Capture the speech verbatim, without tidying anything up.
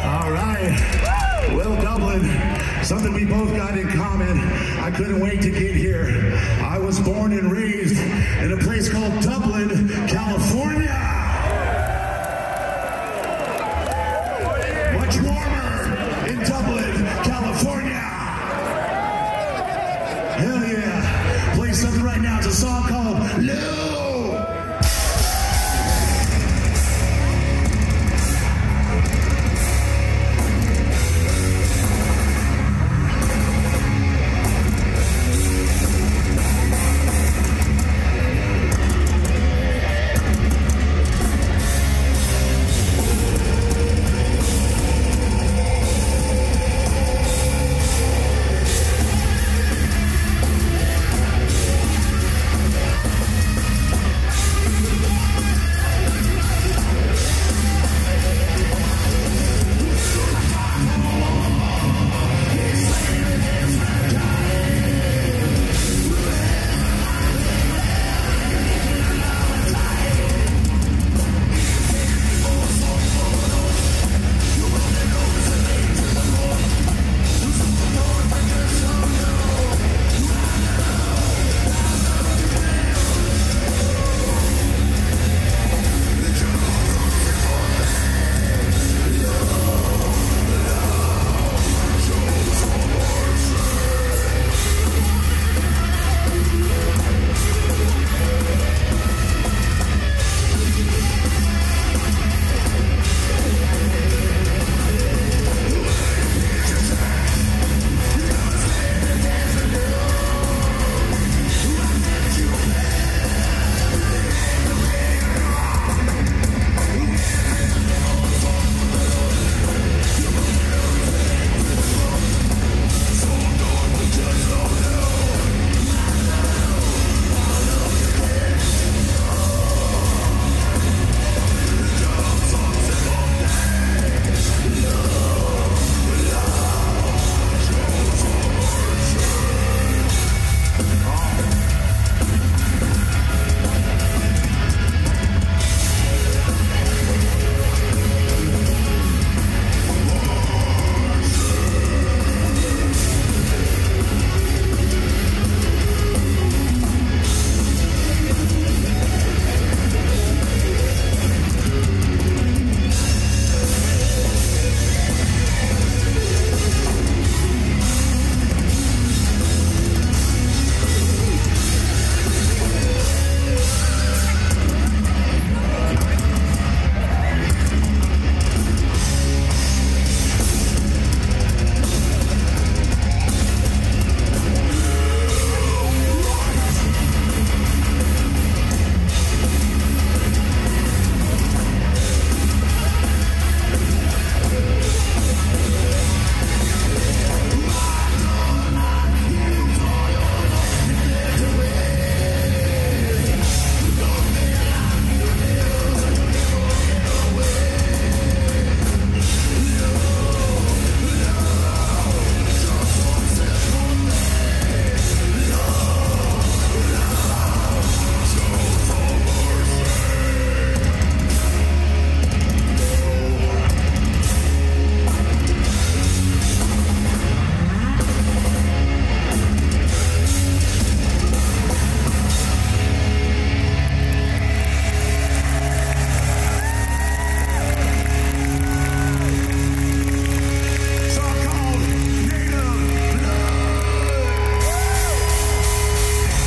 All right. Well, Dublin, something we both got in common. I couldn't wait to get here. I was born and raised in a place called Dublin, California. Much warmer in Dublin, California. Hell yeah. Play something right now. It's a song called Love.